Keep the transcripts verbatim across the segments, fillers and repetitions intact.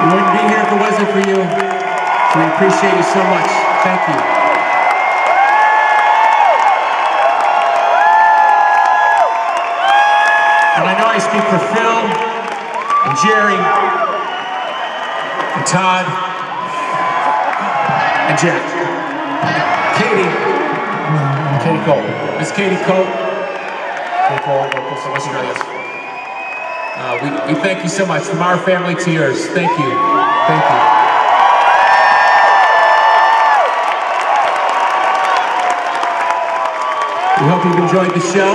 We wouldn't be here if it wasn't for you. So we appreciate you so much. Thank you. And I know I speak for Phil and Jerry and Todd and Jack. Katie. Katie Cole. Miss Katie Cole. Katie Cole, from Australia. Uh, we, we thank you so much, from our family to yours. Thank you. Thank you. We hope you've enjoyed the show.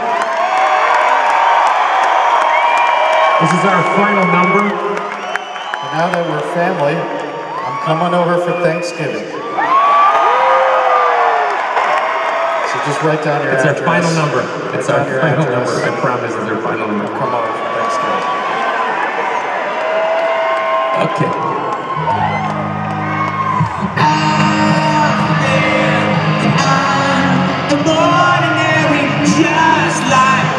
This is our final number. And now that we're family, I'm coming over for Thanksgiving. So just write down your It's address. our final number. It's Write our down your final address. number. I promise it's our final number. Come over for Thanksgiving. Okay. Just like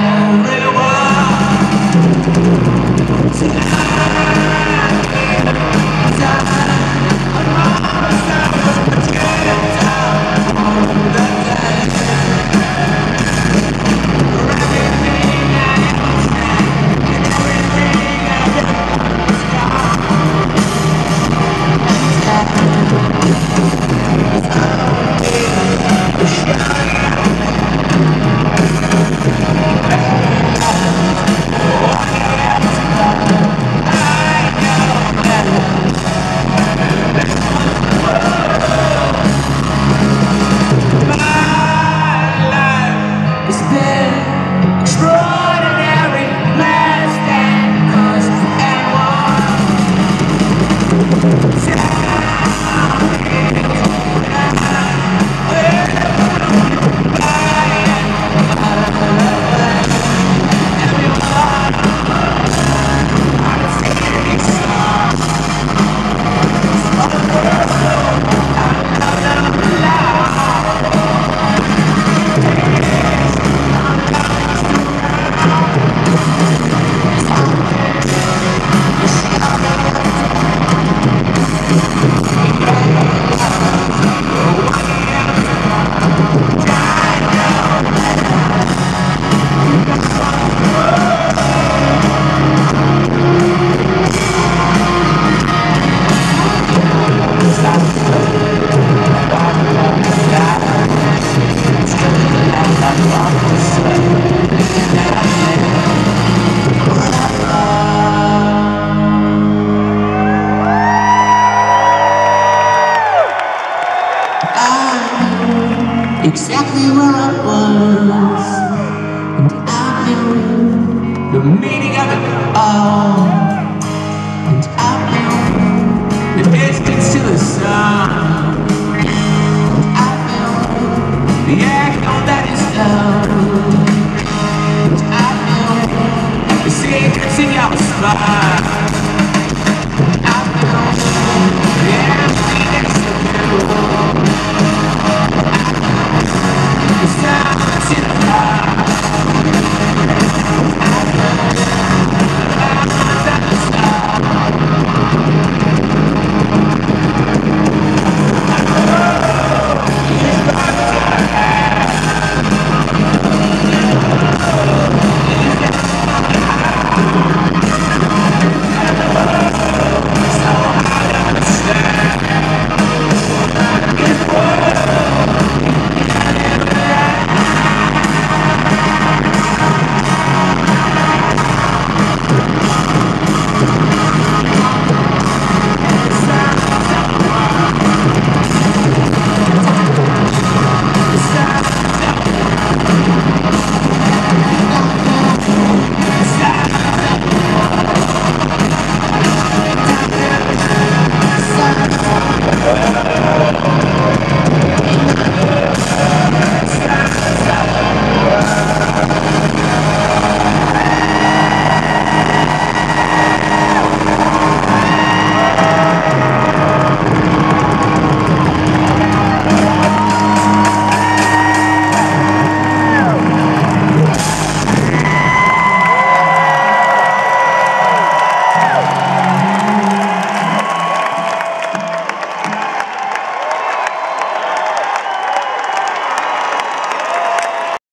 exactly where I was, and I knew the meaning of it all, and I knew the distance to the sun, and I knew the echo that is love, and I knew the secrets in your smile.